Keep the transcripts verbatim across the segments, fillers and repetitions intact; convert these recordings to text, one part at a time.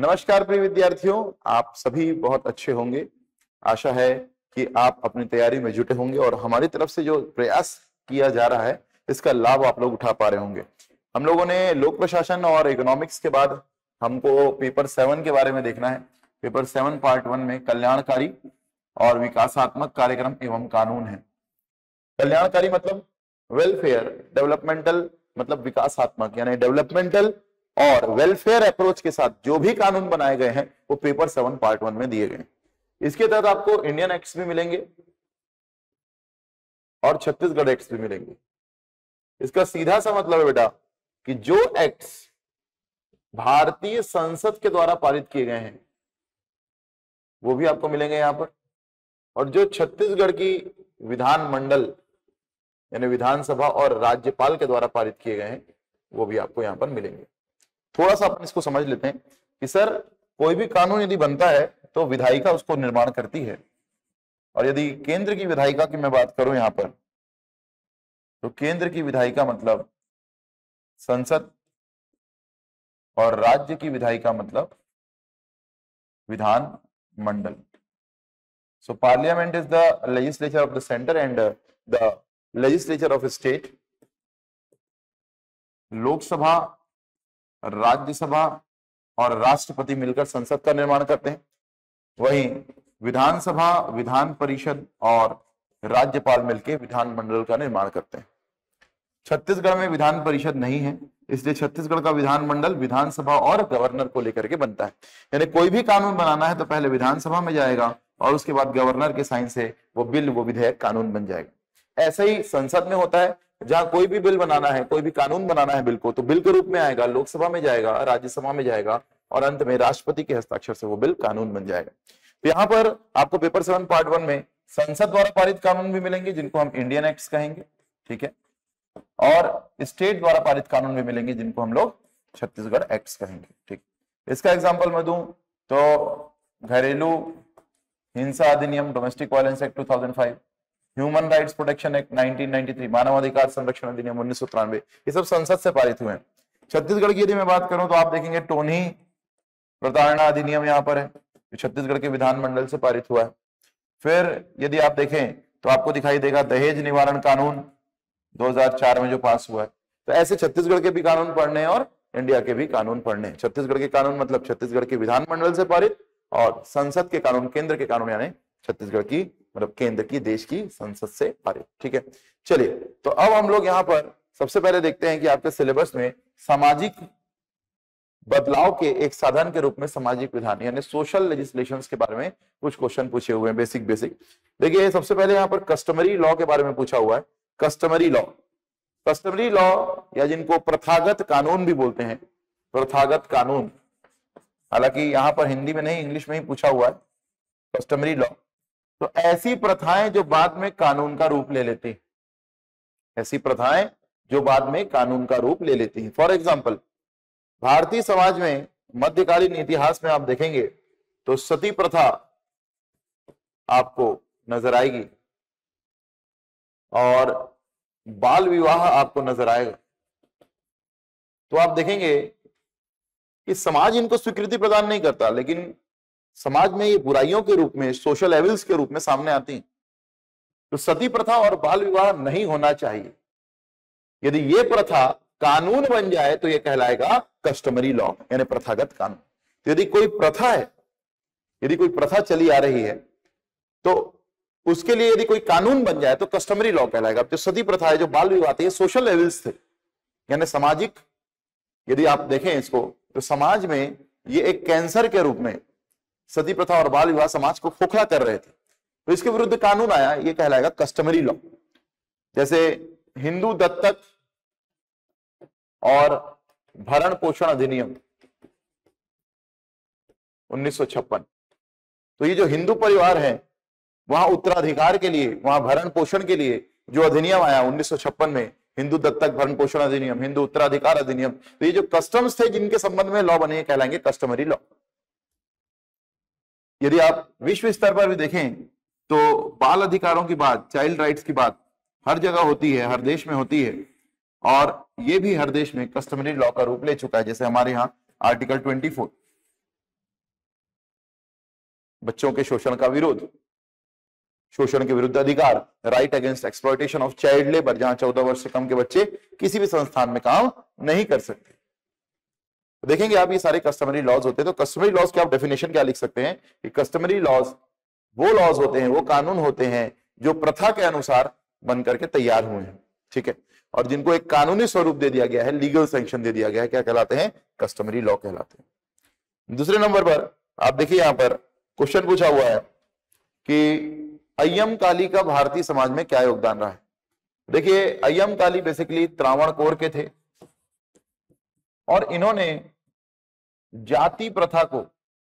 नमस्कार प्रिय विद्यार्थियों, आप सभी बहुत अच्छे होंगे। आशा है कि आप अपनी तैयारी में जुटे होंगे और हमारी तरफ से जो प्रयास किया जा रहा है इसका लाभ आप लोग उठा पा रहे होंगे। हम लोगों ने लोक प्रशासन और इकोनॉमिक्स के बाद हमको पेपर सेवन के बारे में देखना है। पेपर सेवन पार्ट वन में कल्याणकारी और विकासात्मक कार्यक्रम एवं कानून है। कल्याणकारी मतलब वेलफेयर, डेवलपमेंटल मतलब विकासात्मक, यानी डेवलपमेंटल और वेलफेयर अप्रोच के साथ जो भी कानून बनाए गए हैं वो पेपर सेवन पार्ट वन में दिए गए हैं। इसके तहत आपको इंडियन एक्ट्स भी मिलेंगे और छत्तीसगढ़ एक्ट्स भी मिलेंगे। इसका सीधा सा मतलब है बेटा कि जो एक्ट्स भारतीय संसद के द्वारा पारित किए गए हैं वो भी आपको मिलेंगे यहां पर, और जो छत्तीसगढ़ की विधानमंडल यानी विधानसभा और राज्यपाल के द्वारा पारित किए गए हैं वो भी आपको यहां पर मिलेंगे। थोड़ा सा अपन इसको समझ लेते हैं कि सर कोई भी कानून यदि बनता है तो विधायिका उसको निर्माण करती है, और यदि केंद्र की विधायिका की मैं बात करूं यहां पर तो केंद्र की विधायिका मतलब संसद और राज्य की विधायिका मतलब विधान मंडल। So parliament is the legislature of the centre and the legislature of state. Lok Sabha, Rajya Sabha और राष्ट्रपति मिलकर संसद का निर्माण करते हैं। वहीं विधानसभा, विधान परिषद और राज्यपाल मिलकर विधानमंडल का निर्माण करते हैं। छत्तीसगढ़ में विधान परिषद नहीं है, इसलिए छत्तीसगढ़ का विधानमंडल विधानसभा और गवर्नर को लेकर के बनता है। यानी कोई भी कानून बनाना है तो पहले विधानसभा में जाएगा और उसके बाद गवर्नर के साइन से वो बिल, वो विधेयक, कानून बन जाएगा। ऐसा ही संसद में होता है, जहां कोई भी बिल बनाना है, कोई भी कानून बनाना है बिल को, तो बिल के रूप में आएगा, लोकसभा में जाएगा, राज्यसभा में जाएगा और अंत में राष्ट्रपति के हस्ताक्षर से वो बिल कानून बन जाएगा। तो यहाँ पर आपको पेपर सेवन पार्ट वन में संसद द्वारा पारित कानून भी मिलेंगे जिनको हम इंडियन एक्ट्स कहेंगे, ठीक है, और स्टेट द्वारा पारित कानून भी मिलेंगे जिनको हम लोग छत्तीसगढ़ एक्ट्स कहेंगे, ठीक। इसका एग्जाम्पल मैं दूं तो घरेलू हिंसा अधिनियम, domestic violence act two thousand five, human rights protection act nineteen ninety three, मानवाधिकार संरक्षण अधिनियम उन्नीस सौ तिरानवे, ये सब संसद से पारित हुए हैं। छत्तीसगढ़ की यदि मैं बात करूं तो आप देखेंगे टोनी प्रताड़ना अधिनियम यहाँ पर है, छत्तीसगढ़ के विधानमंडल से पारित हुआ है। फिर यदि आप देखें तो आपको दिखाई देगा दहेज निवारण कानून दो हज़ार चार में जो पास हुआ है। तो ऐसे छत्तीसगढ़ के भी कानून पढ़ने हैं और इंडिया के भी कानून पढ़ने हैं। छत्तीसगढ़ के कानून मतलब छत्तीसगढ़ के विधानमंडल से पारित, और संसद के कानून केंद्र के कानून यानी छत्तीसगढ़ की मतलब केंद्र की, देश की संसद से पारित, ठीक है। चलिए, तो अब हम लोग यहाँ पर सबसे पहले देखते हैं कि आपके सिलेबस में सामाजिक बदलाव के एक साधन के रूप में सामाजिक विधान यानी सोशल लेजिस्लेशंस के बारे में कुछ क्वेश्चन पूछे हुए हैं, बेसिक बेसिक। देखिए, सबसे पहले यहाँ पर कस्टमरी लॉ के बारे में पूछा हुआ है। कस्टमरी लॉ, कस्टमरी लॉ या जिनको प्रथागत कानून भी बोलते हैं, प्रथागत कानून, हालांकि यहाँ पर हिंदी में नहीं इंग्लिश में ही पूछा हुआ है कस्टमरी लॉ। तो ऐसी प्रथाएं जो बाद में कानून का रूप ले लेती हैं, ऐसी प्रथाएं जो बाद में कानून का रूप ले लेती हैं। फॉर एग्जाम्पल, भारतीय समाज में मध्यकालीन इतिहास में आप देखेंगे तो सती प्रथा आपको नजर आएगी और बाल विवाह आपको नजर आएगा। तो आप देखेंगे कि समाज इनको स्वीकृति प्रदान नहीं करता, लेकिन समाज में ये बुराइयों के रूप में, सोशल एविल्स के रूप में सामने आती हैं। तो सती प्रथा और बाल विवाह नहीं होना चाहिए। यदि ये प्रथा कानून बन जाए तो ये कहलाएगा कस्टमरी लॉ यानी प्रथागत कानून। तो यदि कोई प्रथा है, यदि कोई प्रथा चली आ रही है तो उसके लिए यदि कोई कानून बन जाए तो कस्टमरी लॉ कहलाएगा। जो सती प्रथा है, जो बाल विवाह थे, ये सोशल एविल्स थे यानी सामाजिक, यदि आप देखें इसको तो समाज में ये एक कैंसर के रूप में सती प्रथा और बाल विवाह समाज को खोखला कर रहे थे। तो इसके विरुद्ध कानून आया, ये कहलाएगा कस्टमरी लॉ। जैसे हिंदू दत्तक और भरण पोषण अधिनियम उन्नीस सौ छप्पन। तो ये जो हिंदू परिवार है वहां उत्तराधिकार के लिए, वहां भरण पोषण के लिए जो अधिनियम आया उन्नीस सौ छप्पन में, हिंदू दत्तक भरण पोषण अधिनियम, हिंदू उत्तराधिकार अधिनियम, तो ये जो कस्टम्स थे जिनके संबंध में लॉ बने कहलाएंगे कस्टमरी लॉ। यदि आप विश्व स्तर पर भी देखें तो बाल अधिकारों की बात, चाइल्ड राइट्स की बात हर जगह होती है, हर देश में होती है, और ये भी हर देश में कस्टमरी लॉ का रूप ले चुका है। जैसे हमारे यहाँ आर्टिकल चौबीस बच्चों के शोषण का विरोध, शोषण के विरुद्ध अधिकार, right against exploitation of child labour, जहां चौदह वर्ष से कम के बच्चे किसी भी संस्थान में काम नहीं कर सकते। तो देखेंगे आप ये सारे कस्टमरी लॉज होते हैं। तो कस्टमरी लॉज की आप डेफिनेशन क्या लिख सकते हैं कि कस्टमरी लॉज वो लॉज होते हैं, वो कानून होते हैं जो प्रथा के अनुसार बन करके तैयार हुए हैं, ठीक है, और जिनको एक कानूनी स्वरूप दे दिया गया है, लीगल सैंक्शन दे दिया गया है, क्या कहलाते हैं? कस्टमरी लॉ कहलाते हैं। दूसरे नंबर पर आप देखिए यहां पर क्वेश्चन पूछा हुआ है कि अय्यम काली का भारतीय समाज में क्या योगदान रहा है। देखिए अय्यम काली बेसिकली त्रावणकोर के थे और इन्होंने जाति प्रथा को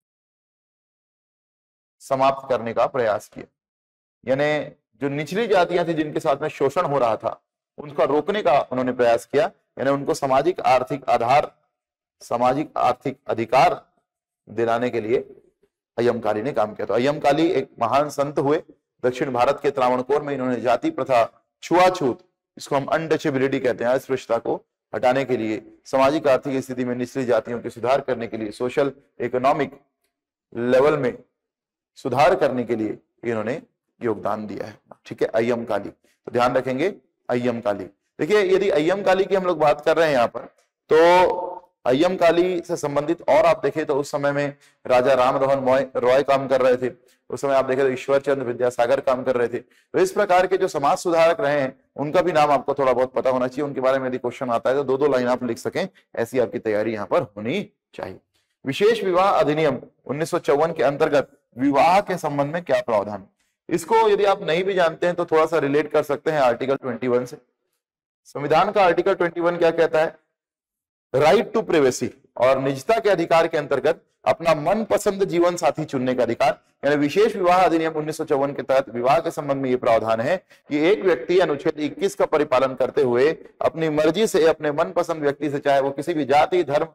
समाप्त करने का प्रयास किया, यानी जो निचली जातियां थी जिनके साथ में शोषण हो रहा था उनका रोकने का उन्होंने प्रयास किया, यानी उनको सामाजिक आर्थिक आधार, सामाजिक आर्थिक अधिकार दिलाने के लिए अय्यम काली ने काम किया। तो अय्यम काली एक महान संत हुए, दक्षिण भारत के त्रावणकोर में इन्होंने जाति प्रथा, छुआछूत, इसको हम अनटचेबिलिटी कहते हैं, अस्पृश्यता को हटाने के लिए, सामाजिक आर्थिक स्थिति में निचली जातियों के सुधार करने के लिए, सोशल इकोनॉमिक लेवल में सुधार करने के लिए इन्होंने योगदान दिया है, ठीक है, अय्यम काली। तो ध्यान रखेंगे अय्यम काली। देखिए यदि अय्यम काली की हम लोग बात कर रहे हैं यहाँ पर, तो अय्यम काली से संबंधित और आप देखें तो उस समय में राजा राम मोहन रॉय काम कर रहे थे, उस समय आप देखें तो ईश्वर चंद्र विद्यासागर काम कर रहे थे। तो इस प्रकार के जो समाज सुधारक रहे हैं उनका भी नाम आपको थोड़ा बहुत पता होना चाहिए, उनके बारे में यदि क्वेश्चन आता है तो दो दो लाइन आप लिख सकें, ऐसी आपकी तैयारी यहाँ पर होनी चाहिए। विशेष विवाह अधिनियम उन्नीस सौ चौवन के अंतर्गत विवाह के संबंध में क्या प्रावधान, इसको यदि आप नहीं भी जानते हैं तो थोड़ा सा रिलेट कर सकते हैं आर्टिकल इक्कीस से। संविधान का आर्टिकल इक्कीस क्या कहता है? राइट टू प्राइवेसी, और निजता के अधिकार के अंतर्गत अपना मनपसंद जीवन साथी चुनने का अधिकार, यानी विशेष विवाह अधिनियम उन्नीस सौ चौवन के तहत विवाह के संबंध में यह प्रावधान है कि एक व्यक्ति अनुच्छेद इक्कीस का परिपालन करते हुए अपनी मर्जी से अपने मनपसंद व्यक्ति से, चाहे वो किसी भी जाति धर्म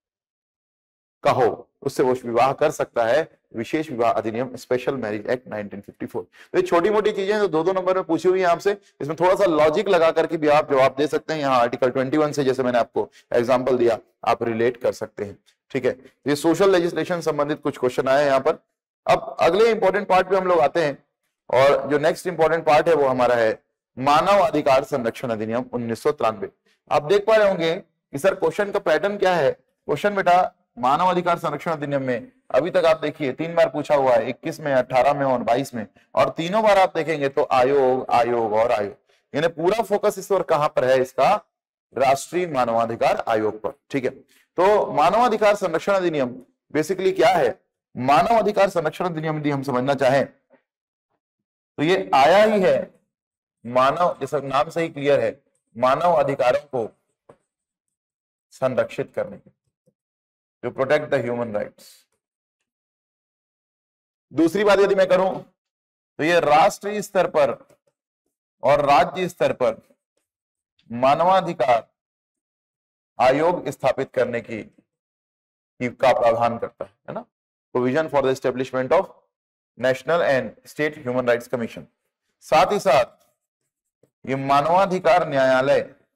का हो, उससे वो विवाह कर सकता है। विशेष विवाह अधिनियम, special marriage act nineteen fifty four. तो ये छोटी मोटी चीजें तो दो दो नंबर में पूछी हुई है आपसे, इसमें थोड़ा सा लॉजिक लगा करके भी आप जवाब दे सकते हैं। यहाँ आर्टिकल इक्कीस से, जैसे मैंने आपको एग्जांपल दिया, आप रिलेट कर सकते हैं, ठीक है। ये सोशल लेजिस्लेशन संबंधित कुछ क्वेश्चन आए यहाँ पर। अब अगले इंपॉर्टेंट पार्ट पे हम लोग आते हैं, और जो नेक्स्ट इंपॉर्टेंट पार्ट है वो हमारा है मानव अधिकार संरक्षण अधिनियम उन्नीस सौ तिरानवे। आप देख पा रहे होंगे कि सर क्वेश्चन का पैटर्न क्या है। क्वेश्चन बेटा मानव अधिकार संरक्षण अधिनियम में अभी तक आप देखिए तीन बार पूछा हुआ है, इक्कीस में, अठारह में और बाईस में, और तीनों बार आप देखेंगे तो आयोग आयोग और आयोग, यानी पूरा फोकस इस बार कहां पर है इसका? राष्ट्रीय मानवाधिकार आयोग पर, ठीक है। तो मानवाधिकार संरक्षण अधिनियम बेसिकली क्या है? मानव अधिकार संरक्षण अधिनियम यदि हम समझना चाहें तो ये आया ही है मानव, जैसा नाम से ही क्लियर है, मानव अधिकारों को संरक्षित करने के, to protect the human rights। दूसरी बात यदि मैं करूं तो ये राष्ट्रीय स्तर पर और राज्य स्तर पर मानवाधिकार आयोग स्थापित करने की, की का प्रावधान करता है, है ना, provision for the establishment of national and state human rights commission. साथ ही साथ ये मानवाधिकार न्यायालय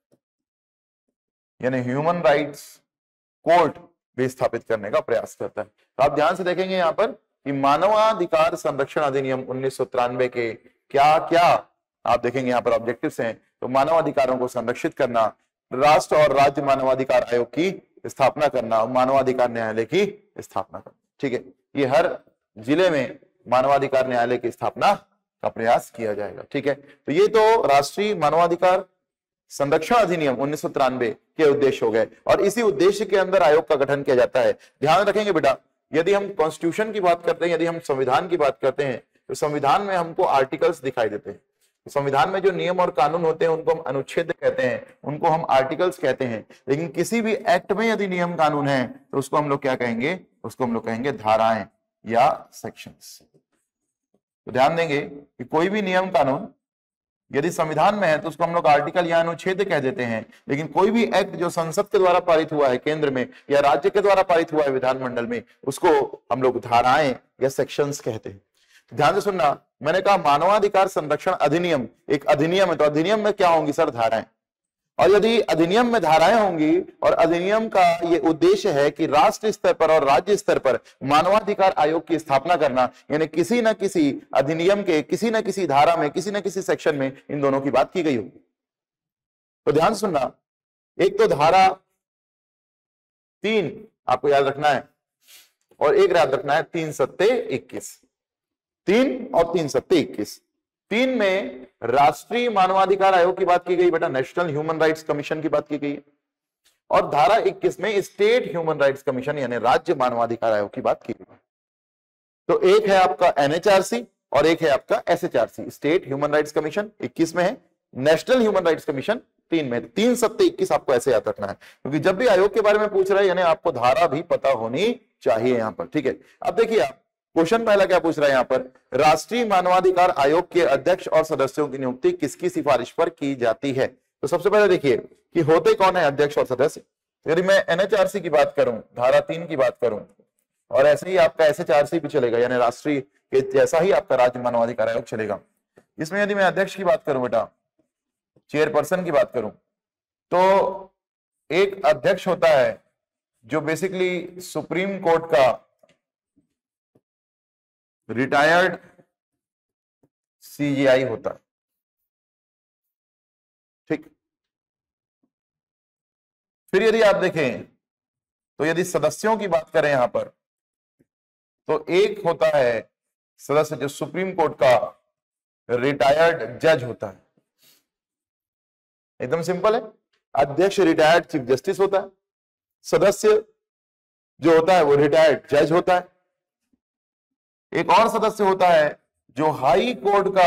यानी ह्यूमन राइट्स कोर्ट भी स्थापित करने का प्रयास करता है। तो आप ध्यान से देखेंगे यहाँ पर कि मानवाधिकार संरक्षण अधिनियम उन्नीस सौ तिरानवे के क्या क्या आप देखेंगे यहाँ पर ऑब्जेक्टिव्स हैं। तो मानवाधिकारों को संरक्षित करना, राष्ट्र और राज्य मानवाधिकार आयोग की स्थापना करना, मानवाधिकार न्यायालय की स्थापना करना, ठीक है। ये हर जिले में मानवाधिकार न्यायालय की स्थापना का प्रयास किया जाएगा, ठीक है। तो ये तो राष्ट्रीय मानवाधिकार संरक्षण अधिनियम उन्नीस सौ तिरानवे के उद्देश्य हो गए, और इसी उद्देश्य के अंदर आयोग का गठन किया जाता है। ध्यान रखेंगे बेटा, यदि हम कॉन्स्टिट्यूशन की बात करते हैं, यदि हम संविधान की बात करते हैं, तो संविधान में हमको आर्टिकल्स दिखाई देते हैं। संविधान में जो नियम और कानून होते हैं उनको हम अनुच्छेद कहते हैं, उनको हम आर्टिकल्स कहते हैं। लेकिन किसी भी एक्ट में यदि नियम कानून है तो उसको हम लोग क्या कहेंगे? उसको हम लोग कहेंगे धाराएं या सेक्शंस। तो ध्यान देंगे कि कोई भी नियम कानून यदि संविधान में है तो उसको हम लोग आर्टिकल या अनुच्छेद कह देते हैं। लेकिन कोई भी एक्ट जो संसद के द्वारा पारित हुआ है केंद्र में, या राज्य के द्वारा पारित हुआ है विधानमंडल में, उसको हम लोग धाराएं या सेक्शंस कहते हैं। तो ध्यान से सुनना, मैंने कहा मानवाधिकार संरक्षण अधिनियम एक अधिनियम है, तो अधिनियम में क्या होंगी सर? धाराएं। और यदि अधिनियम में धाराएं होंगी और अधिनियम का ये उद्देश्य है कि राष्ट्र स्तर पर और राज्य स्तर पर मानवाधिकार आयोग की स्थापना करना, यानी किसी न किसी अधिनियम के किसी न किसी धारा में किसी न किसी सेक्शन में इन दोनों की बात की गई होगी। तो ध्यान सुनना, एक तो धारा तीन आपको याद रखना है और एक याद रखना है तीन सत्ते इक्कीस। तीन और तीन सत्ते इक्कीस। तीन में राष्ट्रीय मानवाधिकार आयोग की बात की गई बेटा, नेशनल ह्यूमन राइट्स कमीशन की बात की गई है। और धारा इक्कीस में स्टेट ह्यूमन राइट्स कमीशन यानी राज्य मानवाधिकार आयोग की बात की गई। तो एक है आपका एनएचआरसी और एक है आपका SHRC. State human rights commission इक्कीस में है, नेशनल ह्यूमन राइट्स कमीशन तीन में। तीन सत्ते इक्कीस आपको ऐसे याद रखना है, क्योंकि जब भी आयोग के बारे में पूछ रहा है यानी आपको धारा भी पता होनी चाहिए यहां पर। ठीक है, अब देखिए आप क्वेश्चन पहला क्या पूछ रहा है यहां पर, राष्ट्रीय मानवाधिकार आयोग के अध्यक्ष और सदस्यों की नियुक्ति किसकी सिफारिश पर की जाती है। तो सबसे पहले देखिए कि होते कौन है अध्यक्ष और सदस्य। यदि मैं एनएचआरसी की बात करूं, धारा तीन की बात करूं, और ऐसे ही आपका एसएचआरसी भी चलेगा, यानी राष्ट्रीय के जैसा ही आपका राज्य मानवाधिकार आयोग चलेगा। इसमें यदि मैं अध्यक्ष की बात करूं बेटा, चेयरपर्सन की बात करूं, तो एक अध्यक्ष होता है जो बेसिकली सुप्रीम कोर्ट का रिटायर्ड सीजेआई होता है। ठीक, फिर यदि आप देखें तो यदि सदस्यों की बात करें यहां पर, तो एक होता है सदस्य जो सुप्रीम कोर्ट का रिटायर्ड जज होता है। एकदम सिंपल है, अध्यक्ष रिटायर्ड चीफ जस्टिस होता है, सदस्य जो होता है वो रिटायर्ड जज होता है। एक और सदस्य होता है जो हाई कोर्ट का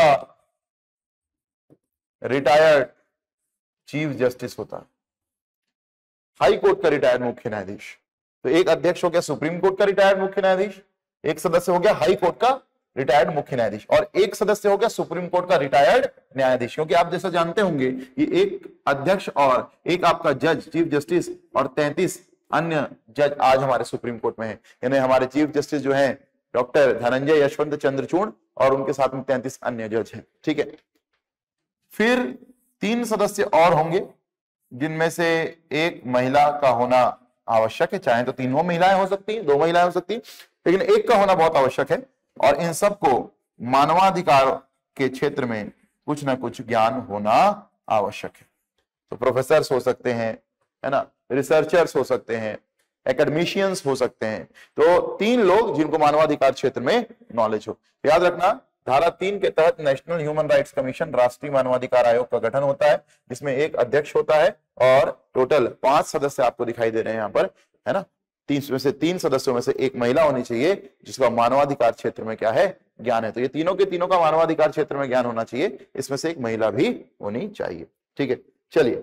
रिटायर्ड चीफ जस्टिस होता है, हाई कोर्ट का रिटायर्ड मुख्य न्यायाधीश। तो एक अध्यक्ष हो गया सुप्रीम कोर्ट का रिटायर्ड मुख्य न्यायाधीश, एक सदस्य हो गया हाई कोर्ट का रिटायर्ड मुख्य न्यायाधीश, और एक सदस्य हो गया सुप्रीम कोर्ट का रिटायर्ड न्यायाधीश। क्योंकि आप जैसा जानते होंगे कि एक अध्यक्ष और एक आपका जज चीफ जस्टिस और तैंतीस अन्य जज आज हमारे सुप्रीम कोर्ट में है। यानी हमारे चीफ जस्टिस जो है डॉक्टर धनंजय यशवंत चंद्रचूड़ और उनके साथ में तैंतीस अन्य जज हैं। ठीक है, फिर तीन सदस्य और होंगे जिनमें से एक महिला का होना आवश्यक है, चाहे तो तीनों महिलाएं हो सकती हैं, दो महिलाएं हो सकती हैं, लेकिन एक का होना बहुत आवश्यक है। और इन सबको मानवाधिकार के क्षेत्र में कुछ ना कुछ ज्ञान होना आवश्यक है। तो प्रोफेसर्स हो सकते हैं, है ना, रिसर्चर्स हो सकते हैं, एकेडमिशियंस हो सकते हैं। तो तीन लोग जिनको मानवाधिकार क्षेत्र में नॉलेज हो। याद रखना, धारा तीन के तहत नेशनल ह्यूमन राइट्स कमीशन राष्ट्रीय मानवाधिकार आयोग का गठन होता है, जिसमें एक अध्यक्ष होता है और टोटल पांच सदस्य आपको दिखाई दे रहे हैं यहाँ पर, है ना। तीन में से तीन सदस्यों में से एक महिला होनी चाहिए जिसका मानवाधिकार क्षेत्र में क्या है, ज्ञान है। तो ये तीनों के तीनों का मानवाधिकार क्षेत्र में ज्ञान होना चाहिए, इसमें से एक महिला भी होनी चाहिए। ठीक है, चलिए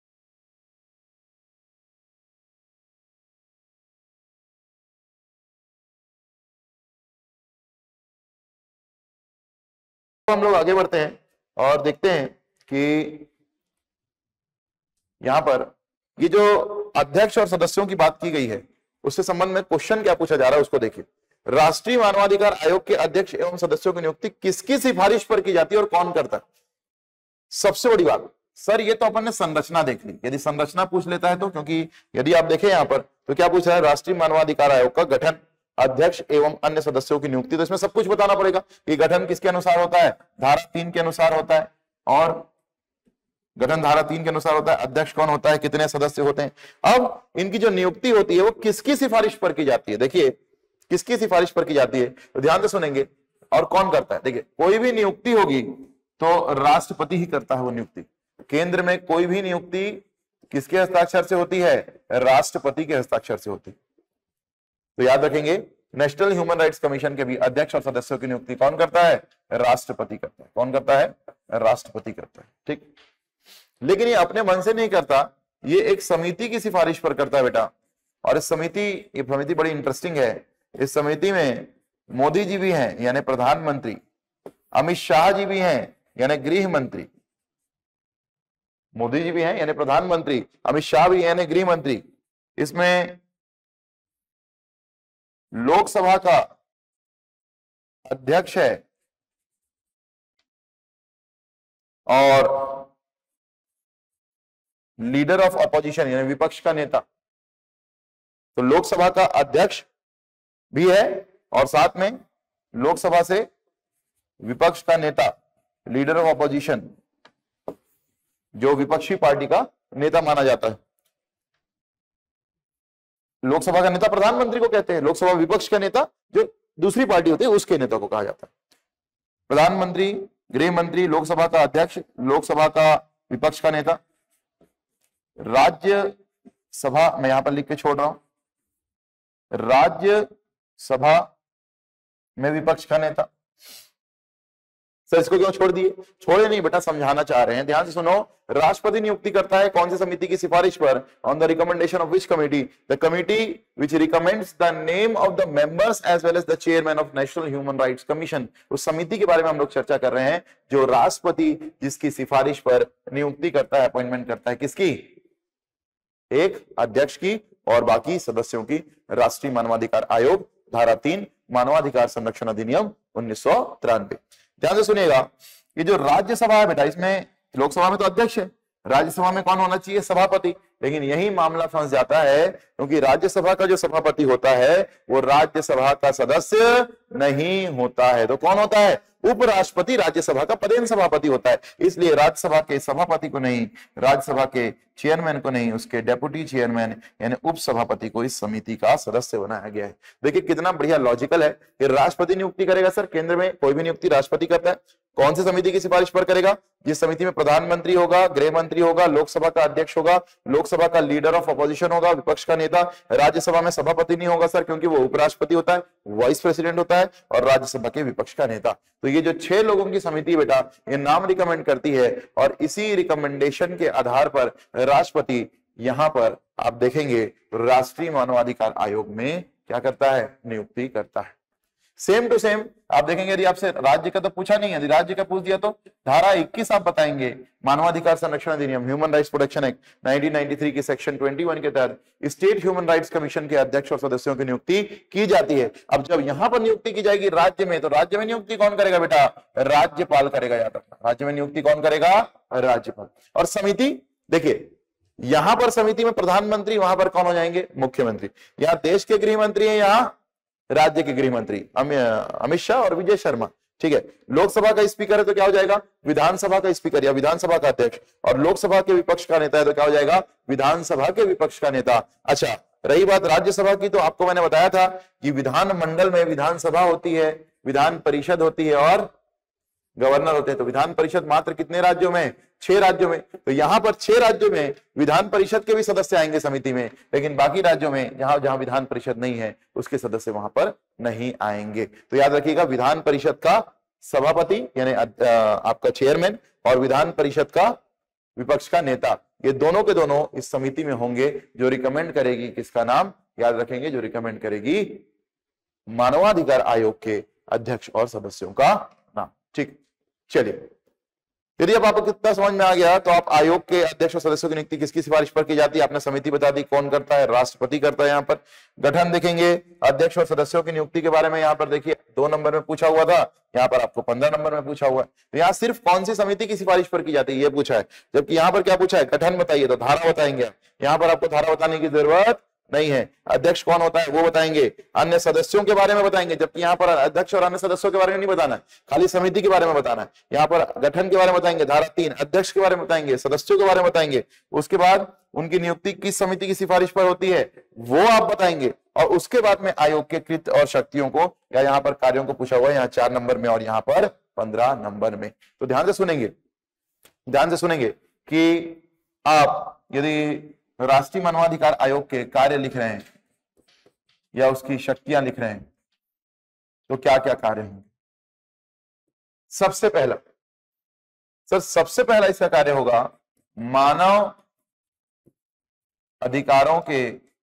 तो हम लोग आगे बढ़ते हैं और देखते हैं कि यहां पर ये जो अध्यक्ष और सदस्यों की बात की गई है उससे संबंध में क्वेश्चन क्या पूछा जा रहा है उसको देखिए। राष्ट्रीय मानवाधिकार आयोग के अध्यक्ष एवं सदस्यों की नियुक्ति किसकी सिफारिश पर की जाती है और कौन करता है। सबसे बड़ी बात सर, ये तो अपन ने संरचना देख ली, यदि संरचना पूछ लेता है तो, क्योंकि यदि आप देखें यहां पर तो क्या पूछ रहा है, राष्ट्रीय मानवाधिकार आयोग का गठन, अध्यक्ष एवं अन्य सदस्यों की नियुक्ति। तो इसमें सब कुछ बताना पड़ेगा कि गठन किसके अनुसार होता है, धारा तीन के अनुसार होता है, और गठन धारा तीन के अनुसार होता है, अध्यक्ष कौन होता है, कितने सदस्य होते हैं। अब इनकी जो नियुक्ति होती है वो किसकी सिफारिश पर की जाती है। देखिए किसकी सिफारिश पर की जाती है, तो ध्यान से सुनेंगे, और कौन करता है। देखिए कोई भी नियुक्ति होगी तो राष्ट्रपति ही करता है वो नियुक्ति। केंद्र में कोई भी नियुक्ति किसके हस्ताक्षर से होती है, राष्ट्रपति के हस्ताक्षर से होती है। तो याद रखेंगे, नेशनल ह्यूमन राइट्स कमीशन के भी अध्यक्ष और सदस्यों की नियुक्ति कौन करता है, राष्ट्रपति करता है। कौन करता है, राष्ट्रपति करता है। ठीक, लेकिन ये अपने मन से नहीं करता, ये एक समिति की सिफारिश पर करता है बेटा। और इस समिति ये समिति बड़ी इंटरेस्टिंग है। इस समिति में मोदी जी भी हैं यानी प्रधानमंत्री, अमित शाह जी भी हैं यानी गृह मंत्री, मोदी जी भी हैं यानी प्रधानमंत्री, अमित शाह भी यानी गृह मंत्री। इसमें लोकसभा का अध्यक्ष है और लीडर ऑफ अपोजिशन यानी विपक्ष का नेता, तो लोकसभा का अध्यक्ष भी है और साथ में लोकसभा से विपक्ष का नेता, लीडर ऑफ अपोजिशन, जो विपक्षी पार्टी का नेता माना जाता है। लोकसभा का नेता प्रधानमंत्री को कहते हैं, लोकसभा विपक्ष का नेता जो दूसरी पार्टी होती है उसके नेता को कहा जाता है। प्रधानमंत्री, गृह मंत्री, लोकसभा का अध्यक्ष, लोकसभा का विपक्ष का नेता, राज्य सभा, मैं यहां पर लिख के छोड़ रहा हूं, राज्य सभा में विपक्ष का नेता। सर इसको क्यों छोड़ दिए? छोड़े नहीं बेटा, समझाना चाह रहे हैं, ध्यान से सुनो। राष्ट्रपति नियुक्ति करता है कौन सी समिति की सिफारिश पर? On the recommendation of which committee? The committee which recommends the name of the members as well as the chairman of national human rights commission. उस समिति के बारे में हम लोग चर्चा कर रहे हैं जो राष्ट्रपति जिसकी सिफारिश पर नियुक्ति करता है, अपॉइंटमेंट करता है। किसकी? एक अध्यक्ष की और बाकी सदस्यों की। राष्ट्रीय मानवाधिकार आयोग, धारा तीन, मानवाधिकार संरक्षण अधिनियम उन्नीस सौ तिरानवे। ध्यान से सुनिएगा, ये जो राज्यसभा है बेटा, इसमें लोकसभा में तो अध्यक्ष है, राज्यसभा में कौन होना चाहिए? सभापति। लेकिन यही मामला फंस जाता है क्योंकि राज्यसभा का जो सभापति होता है वो राज्यसभा का सदस्य नहीं होता है। तो कौन होता है? उपराष्ट्रपति राज्यसभा का पदेन सभापति होता है। इसलिए राज्यसभा के सभापति को नहीं, राज्यसभा के चेयरमैन को नहीं, उसके डेप्यूटी चेयरमैन यानी उप सभापति को इस समिति का सदस्य बनाया गया है। देखिए कितना बढ़िया लॉजिकल है। कि राष्ट्रपति नियुक्ति करेगा सर, केंद्र में कोई भी नियुक्ति राष्ट्रपति करता है। कौन सी समिति की सिफारिश पर करेगा? जिस समिति में प्रधानमंत्री होगा, गृह मंत्री होगा, लोकसभा का अध्यक्ष होगा, लोकसभा का लीडर ऑफ अपोजिशन होगा, विपक्ष का नेता। राज्यसभा में सभापति नहीं होगा सर, क्योंकि वो उपराष्ट्रपति होता है, वाइस प्रेसिडेंट होता है, और राज्यसभा के विपक्ष का नेता। तो ये जो छह लोगों की समिति बेटा ये नाम रिकमेंड करती है और इसी रिकमेंडेशन के आधार पर राष्ट्रपति यहां पर आप देखेंगे राष्ट्रीय मानवाधिकार आयोग में क्या करता है? नियुक्ति करता है। सेम टू सेम आप देखेंगे, यदि आपसे राज्य का तो पूछा नहीं है, यदि राज्य का पूछ दिया तो धारा इक्कीस आप बताएंगे, मानवाधिकार संरक्षण अधिनियम, human rights protection act nineteen ninety three के सेक्शन इक्कीस के तहत स्टेट ह्यूमन राइट्स कमीशन के अध्यक्ष और सदस्यों की नियुक्ति की जाती है। अब जब यहां पर नियुक्ति की जाएगी राज्य में, तो राज्य में नियुक्ति कौन करेगा बेटा? राज्यपाल करेगा। याद रखना, राज्य में नियुक्ति कौन करेगा? राज्यपाल। और समिति देखिए, यहां पर समिति में प्रधानमंत्री, वहां पर कौन हो जाएंगे? मुख्यमंत्री। यहाँ देश के गृह मंत्री है, यहाँ राज्य के गृह मंत्री अमित शाह और विजय शर्मा। ठीक है, लोकसभा का स्पीकर है तो क्या हो जाएगा? विधानसभा का स्पीकर या विधानसभा का अध्यक्ष। और लोकसभा के विपक्ष का नेता है तो क्या हो जाएगा? विधानसभा के विपक्ष का नेता। अच्छा, रही बात राज्यसभा की, तो आपको मैंने बताया था कि विधानमंडल में विधानसभा होती है, विधान परिषद होती है और गवर्नर होते हैं। तो विधान परिषद मात्र कितने राज्यों में? छह राज्यों में। तो यहां पर छह राज्यों में विधान परिषद के भी सदस्य आएंगे समिति में, लेकिन बाकी राज्यों में जहां जहां विधान परिषद नहीं है उसके सदस्य वहां पर नहीं आएंगे। तो याद रखिएगा, विधान परिषद का सभापति यानी आपका चेयरमैन और विधान परिषद का विपक्ष का नेता, ये दोनों के दोनों इस समिति में होंगे जो रिकमेंड करेगी। किसका नाम याद रखेंगे? जो रिकमेंड करेगी मानवाधिकार आयोग के अध्यक्ष और सदस्यों का नाम। ठीक, चलिए, यदि अब आपको कितना समझ में आ गया तो आप आयोग के अध्यक्ष और सदस्यों की नियुक्ति किसकी सिफारिश पर की जाती है? आपने समिति बता दी, कौन करता है? राष्ट्रपति करता है। यहाँ पर गठन देखेंगे, अध्यक्ष और सदस्यों की नियुक्ति के बारे में यहाँ पर देखिए दो नंबर में पूछा हुआ था, यहाँ पर आपको पंद्रह नंबर में पूछा हुआ है। तो यहाँ सिर्फ कौन सी समिति की सिफारिश पर की जाती है ये पूछा है, जबकि यहाँ पर क्या पूछा है? गठन बताइए, तो धारा बताएंगे। यहाँ पर आपको धारा बताने की जरूरत नहीं है। अध्यक्ष कौन होता है वो बताएंगे, अन्य सदस्यों के बारे में बताएंगे, जबकि यहाँ पर अध्यक्ष और अन्य सदस्यों के बारे में नहीं बताना है, खाली समिति के बारे में बताना है। यहाँ पर गठन के बारे में बताएंगे, धारा तीन, अध्यक्ष के बारे में बताएंगे, सदस्यों के बारे में बताएंगे। उसके बाद उनकी नियुक्ति किस समिति की सिफारिश पर होती है वो आप बताएंगे, और उसके बाद में आयोग के कृत्य और शक्तियों को या यहाँ पर कार्यों को पूछा हुआ है, यहाँ चार नंबर में और यहाँ पर पंद्रह नंबर में। तो ध्यान से सुनेंगे, ध्यान से सुनेंगे कि आप यदि राष्ट्रीय मानवाधिकार आयोग के कार्य लिख रहे हैं या उसकी शक्तियां लिख रहे हैं तो क्या क्या कार्य होंगे। सबसे पहला सर सबसे पहला इसका कार्य होगा मानव अधिकारों के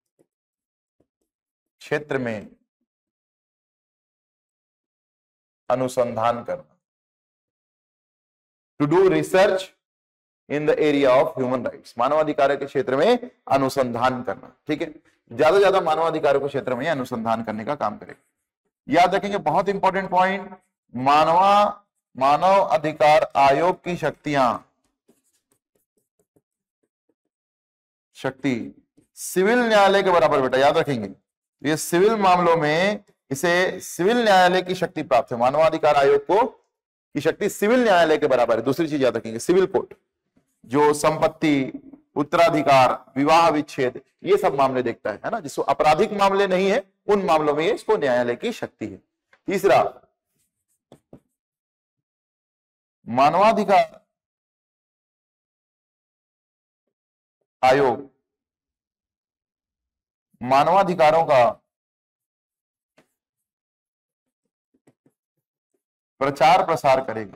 क्षेत्र में अनुसंधान करना, to do research in the area of human rights. मानवाधिकारों के क्षेत्र में अनुसंधान करना। ठीक है, ज्यादा ज्यादा मानवाधिकारों के क्षेत्र में अनुसंधान करने का काम करेगा। याद रखेंगे, बहुत इंपॉर्टेंट पॉइंट, मानवा मानव अधिकार आयोग की शक्तियां शक्ति सिविल न्यायालय के बराबर, बेटा याद रखेंगे। तो ये सिविल मामलों में इसे सिविल न्यायालय की शक्ति प्राप्त है। मानवाधिकार आयोग को की शक्ति सिविल न्यायालय के बराबर है। दूसरी चीज याद रखेंगे, सिविल कोर्ट जो संपत्ति, उत्तराधिकार, विवाह विच्छेद, ये सब मामले देखता है, है ना, जिसको आपराधिक मामले नहीं है उन मामलों में इसको न्यायालय की शक्ति है। तीसरा, मानवाधिकार आयोग मानवाधिकारों का प्रचार प्रसार करेगा।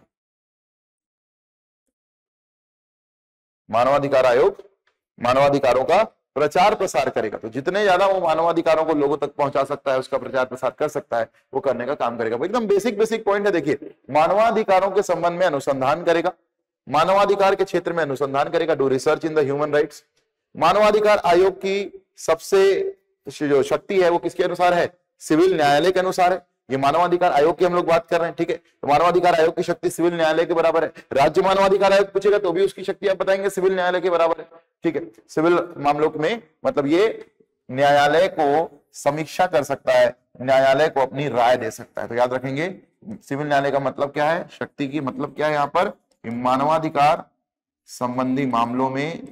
मानवाधिकार आयोग मानवाधिकारों का प्रचार प्रसार करेगा। तो जितने ज्यादा वो मानवाधिकारों को लोगों तक पहुंचा सकता है, उसका प्रचार प्रसार कर सकता है, वो करने का काम करेगा। एकदम बेसिक बेसिक पॉइंट है। देखिए, मानवाधिकारों के संबंध में अनुसंधान करेगा, मानवाधिकार के क्षेत्र में अनुसंधान करेगा, do research in the human rights. मानवाधिकार आयोग की सबसे जो शक्ति है वो किसके अनुसार है? सिविल न्यायालय के अनुसार है। ये मानवाधिकार आयोग की हम लोग बात कर रहे हैं, ठीक है। तो मानवाधिकार आयोग की शक्ति सिविल न्यायालय के बराबर है। राज्य मानवाधिकार आयोग पूछेगा तो भी उसकी शक्ति आप बताएंगे सिविल न्यायालय के बराबर है, ठीक है। सिविल मामलों में मतलब ये न्यायालय को समीक्षा कर सकता है, न्यायालय को अपनी राय दे सकता है। तो याद रखेंगे सिविल न्यायालय का मतलब क्या है, शक्ति की मतलब क्या है यहाँ पर, मानवाधिकार संबंधी मामलों में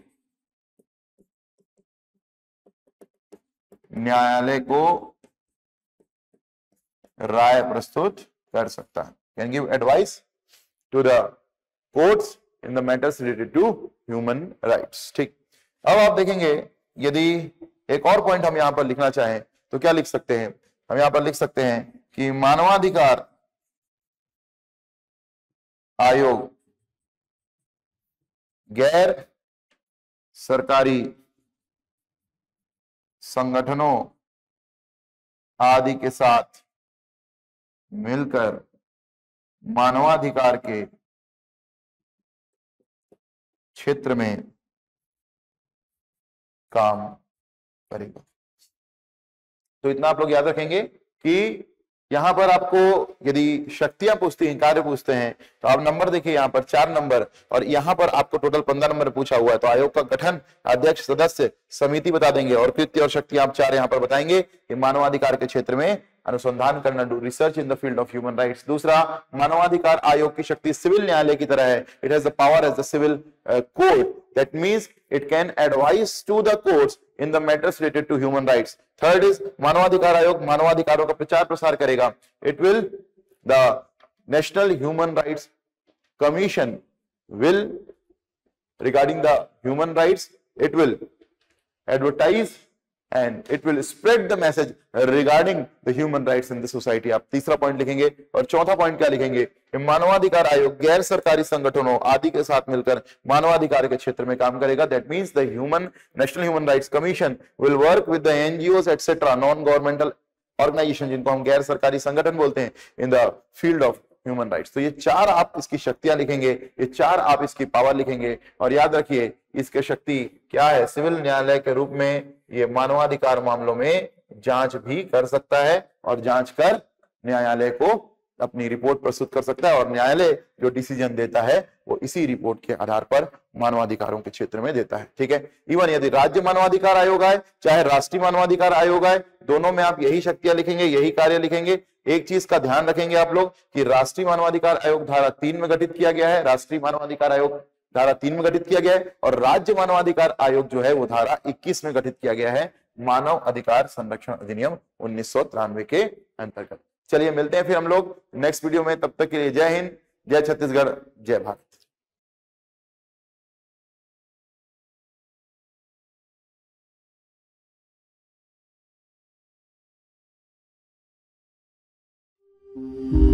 न्यायालय को राय प्रस्तुत कर सकता है, can give advice to the courts in the matters related to human rights, ठीक। अब आप देखेंगे यदि एक और पॉइंट हम यहां पर लिखना चाहें तो क्या लिख सकते हैं, हम यहां पर लिख सकते हैं कि मानवाधिकार आयोग गैर सरकारी संगठनों आदि के साथ मिलकर मानवाधिकार के क्षेत्र में काम करेगा। तो इतना आप लोग याद रखेंगे कि यहां पर आपको यदि शक्तियां पूछती हैं, कार्य पूछते हैं, तो आप नंबर देखिए यहां पर चार नंबर, और यहां पर आपको टोटल पंद्रह नंबर पूछा हुआ है। तो आयोग का गठन, अध्यक्ष, सदस्य, समिति बता देंगे, और कृत्य और शक्ति आप चार यहां पर बताएंगे कि मानवाधिकार के क्षेत्र में अनुसंधान करना, do research in the field of human rights. दूसरा, मानवाधिकार आयोग की शक्ति सिविल न्यायालय की तरह है, it has the power as the civil court, that means it can advice to the courts in the matters related to human rights. Third is, मानवाधिकार आयोग मानवाधिकारों का प्रचार प्रसार करेगा, it will the national human rights commission will regarding the human rights, it will advertise and it will spread the message regarding the human rights in the society। आप तीसरा point लिखेंगे। और चौथा पॉइंट क्या लिखेंगे, मानवाधिकार आयोग गैर सरकारी संगठनों आदि के साथ मिलकर मानवाधिकार के क्षेत्र में काम करेगा, that means the human national human rights commission will work with the NGOs etcetera, non governmental organization, जिनको हम गैर सरकारी संगठन बोलते हैं, in the field of human rights. तो ये चार आप इसकी शक्तियां लिखेंगे, ये चार आप इसकी पावर लिखेंगे, और याद रखिए इसकी शक्ति क्या है, सिविल न्यायालय के रूप में ये मानवाधिकार मामलों में जांच भी कर सकता है, और जांच कर न्यायालय को अपनी रिपोर्ट प्रस्तुत कर सकता है, और न्यायालय जो डिसीजन देता है वो इसी रिपोर्ट के आधार पर मानवाधिकारों के क्षेत्र में देता है, ठीक है। इवन यदि राज्य मानवाधिकार आयोग आए चाहे राष्ट्रीय मानवाधिकार आयोग आए, दोनों में आप यही शक्तियां लिखेंगे, यही कार्य लिखेंगे। एक चीज का ध्यान रखेंगे आप लोग कि राष्ट्रीय मानवाधिकार आयोग धारा तीन में गठित किया गया है, राष्ट्रीय मानवाधिकार आयोग धारा तीन में गठित किया गया है, और राज्य मानवाधिकार आयोग जो है वो धारा इक्कीस में गठित किया गया है, मानव अधिकार संरक्षण अधिनियम उन्नीस सौ तिरानवे के अंतर्गत। चलिए मिलते हैं फिर हम लोग नेक्स्ट वीडियो में, तब तक के लिए जय हिंद, जय छत्तीसगढ़, जय भारत।